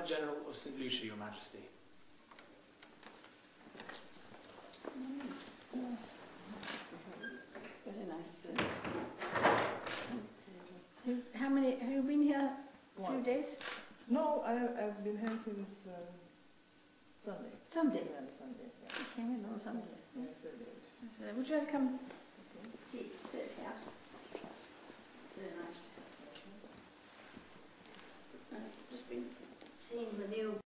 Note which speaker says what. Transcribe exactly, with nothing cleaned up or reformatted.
Speaker 1: General of Saint Lucia, Your Majesty.
Speaker 2: Yes. Very nice to Who, how many, have you been here a few
Speaker 3: Once.
Speaker 2: days?
Speaker 3: No, I, I've been here since uh, Sunday.
Speaker 2: Sunday?
Speaker 3: Yeah, Sunday. Yeah.
Speaker 2: You came in on Sunday.
Speaker 3: Yes, I did.
Speaker 2: So would you like to come
Speaker 3: Okay.
Speaker 2: see, sit here? Very nice. I've just been seeing the new